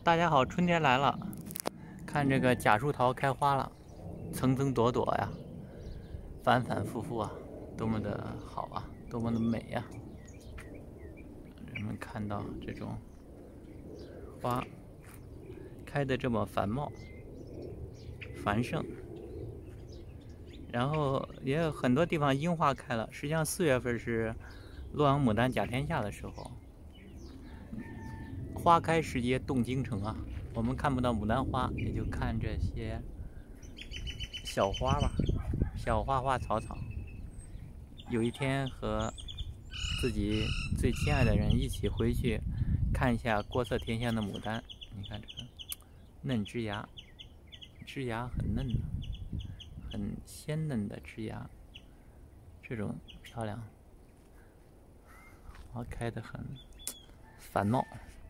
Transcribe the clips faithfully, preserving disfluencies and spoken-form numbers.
大家好，春天来了，看这个假树桃开花了，层层朵朵呀，反反复复啊，多么的好啊，多么的美呀！人们看到这种花开得这么繁茂、繁盛，然后也有很多地方樱花开了。实际上，四月份是洛阳牡丹甲天下的时候。花开时节动京城啊！我们看不到牡丹花，也就看这些小花吧，小花花草草。有一天和自己最亲爱的人一起回去看一下国色天香的牡丹。你看这个嫩枝芽，枝芽很嫩的，很鲜嫩的枝芽，这种漂亮，花开得很繁茂。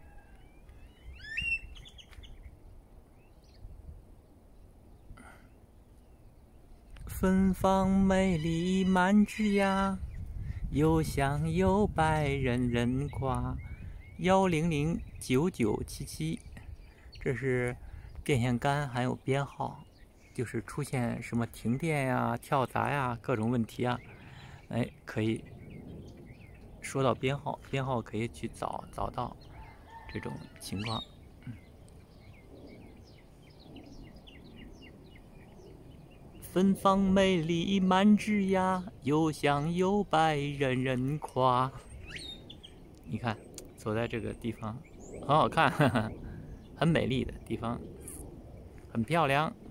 芬芳美丽满枝桠，又香又白人人夸。幺零零九九七七，这是电线杆还有编号，就是出现什么停电呀、跳闸呀各种问题啊，哎，可以说到编号，编号可以去找找到这种情况。芬芳美丽满枝桠，又香又白人人夸。你看，走在这个地方很好看，呵呵，很美丽的地方，很漂亮。